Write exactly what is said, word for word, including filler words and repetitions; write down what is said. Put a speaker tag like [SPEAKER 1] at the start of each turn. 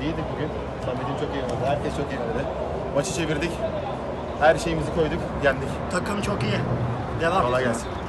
[SPEAKER 1] İyiydik bugün. Samet'im çok iyi oynadı. Herkes çok iyi oynadı. Maçı çevirdik. Her şeyimizi koyduk. Yendik.
[SPEAKER 2] Takım çok iyi. Devam.
[SPEAKER 1] Kolay gelsin.